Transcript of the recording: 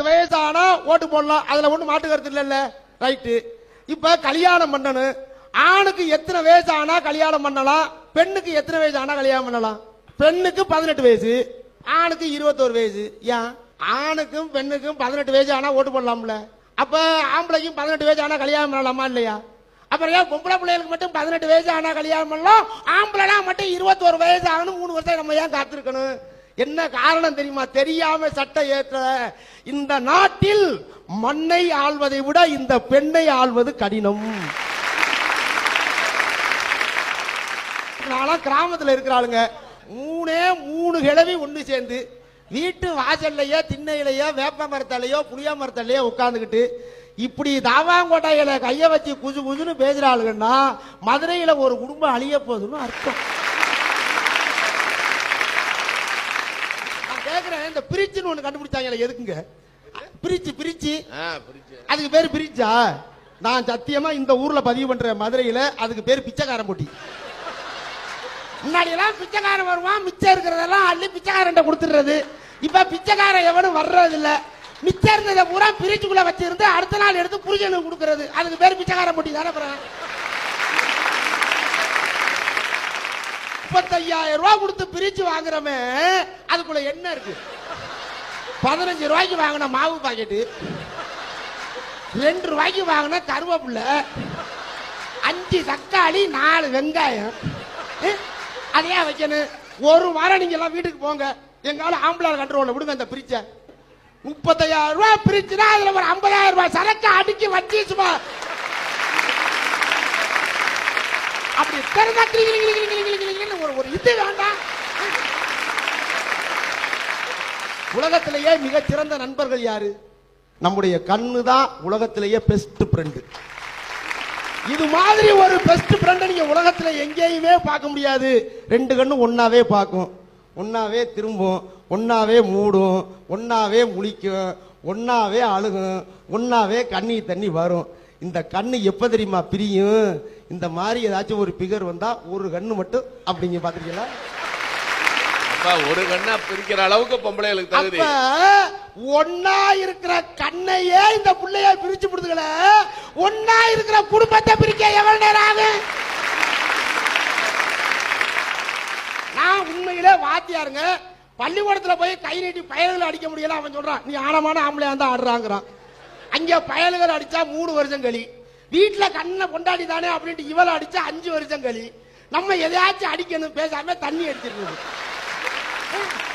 வயசானா ஓட்டு போடலாம், அதுல ஒண்ணு மாட்டு கருத்து இல்ல. ரைட்டு. இப்ப கல்யாணம் பண்ணணும், ஆணுக்கு எத்தனை வயசு ஆனா கல்யாணம் பண்ணலாம், பெண்ணுக்கு எத்தனை வயசு ஆனா கல்யாணம் பண்ணலாம்? பெண்ணுக்கு 18 வயசு, ஆணுக்கு 21 வயசு. ஏன் ஆணுக்கும் பெண்ணுக்கும் 18 வயசு ஆனா ஓட்டு போடலாம்ல? அப்ப ஆம்பளைக்கும் 18 வயசு ஆனா கல்யாணம் பண்ணலாமா இல்லையா? அப்புறம் ஏன் பொம்பளை பிள்ளைகளுக்கு மட்டும் 18 வயசு ஆனா கல்யாணம் பண்ணலாம், ஆம்பளைனா மட்டும் 21 வயசு ஆகணும் 3 வருஷம் நம்ம ஏன் காத்திருக்கணும்? என்ன காரணம் தெரியுமா? தெரியாம சட்டம் ஏற்ற இந்த நாட்டில் மண்ணை ஆள்வதை விட இந்த பெண்ணை ஆள்வது கடினம். நான்லாம் கிராமத்தில் இருக்கிறாளுங்க, 3 கிழவி ஒண்ணு சேர்ந்து வீட்டு வாசல்லையோ திண்ணையிலையோ வேப்ப மரத்தாலேயோ புளிய மரத்தாலேயோ உட்கார்ந்துக்கிட்டு இப்படி தாவாங்கோட்டையில கைய வச்சு குசு குசுன்னு பேசுறாளுங்கன்னா மதுரையில ஒரு குடும்பம் அழிய போகுதுன்னு அர்த்தம். நான் கேக்குறேன், இந்த பிரிட்ஜ்னு ஒண்ணு கண்டுபிடிச்சாங்க, எதுக்குங்க? பிரிட்ஜ் அதுக்கு பேரு பிரிட்ஜா? நான் சத்தியமா இந்த ஊர்ல பதிவு பண்றேன், மதுரையில அதுக்கு பேரு பிச்சைக்காரன் போட்டி. முன்னாடி எல்லாம் பிச்சைக்காரன் வருவான், மிச்சம் இருக்கிறதெல்லாம் அள்ளி பிச்சைக்காரன் கொடுத்துடுறது. இப்ப பிச்சைக்காரன் எவனும் வர்றது இல்ல, மிச்சம் இருந்ததை பூரா பிரிச்சுக்குள்ள வச்சிருந்து அடுத்த நாள் எடுத்து புரிஜனுக்கு கொடுக்கறது. அதுக்கு பேர் பிச்சைக்காரன் போட்டி தானே. 35,000 ரூபாய் கொடுத்து பிரிச்சு வாங்குறமே, அதுக்குள்ள என்ன இருக்கு? 15 ரூபாய்க்கு வாங்கின மாவு பாக்கெட்டு, 2 ரூபாய்க்கு வாங்கின கருவேப்பிலை, 5 தக்காளி, 4 வெங்காயம். அதையா வைக்கணும்? ஒரு வாரம் நீங்க எல்லாம் வீட்டுக்கு போங்க, எங்கால ஆம்பளை கண்ட்ரோல்ல விடுங்க இந்த பிரிச்ச. 35,000 ரூபாய் பிரிச்சுனா அதுல ஒரு 50,000 ரூபாய் சரக்கு அடிக்கி வச்சு சும்மா அப்படி ஒரு இது வேண்டாம். உலகத்திலேயே மிக சிறந்த நண்பர்கள் யாரு? நம்முடைய கண்ணு தான் உலகத்திலேயே பெஸ்ட் ஃப்ரெண்ட். இது மாதிரி ஒரு பெஸ்ட் ஃப்ரெண்ட் நீங்க உலகத்துல எங்கேயுமே பார்க்க முடியாது. 2 கண்ணும் ஒன்னாவே பார்க்கும், ஒன்னாவே திரும்பும், ஒன்னாவே மூடும், ஒன்னாவே முழிக்கும், ஒன்னாவே அழுகும், ஒன்னாவே கண்ணீர் தண்ணி வரும். இந்த கண்ணு எப்ப தெரியுமா பிரியும்? இந்த மாதிரி ஏதாச்சும் ஒரு பிகர் வந்தா ஒரு கண்ணு மட்டும் அப்படிங்க பாத்துருக்கீங்களா? ஒரு கண்ணா பிரிக்கிற அளவுக்கு பொம்பளைகளுக்கு தகுதி. ஒன்னா இருக்கிற கண்ணையே இந்த பிள்ளைய பிரிச்சு கொடுத்துக்கல, ஒன்னா இருக்கிற குடும்பத்தை பிரிக்க எவ்வளவு நேரம் ஆகும்? நான் உண்மையிலே வாத்தியாருங்க, பள்ளிக்கூடத்துல போய் கை நீட்டி பயல்கள் அடிக்க முடியல. அவன் சொல்றான், நீ ஆழமான ஆம்பளையா தான் ஆடுறாங்கிறான். அங்க பயல்கள் அடிச்சா 3 வருஷம் களி, வீட்டுல கண்ணை கொண்டாடி தானே அப்படின்ட்டு இவளை அடிச்சா 5 வருஷம் களி. நம்ம எதையாச்சும் அடிக்கணும், பேசாம தண்ணி அடிச்சிருக்கணும்.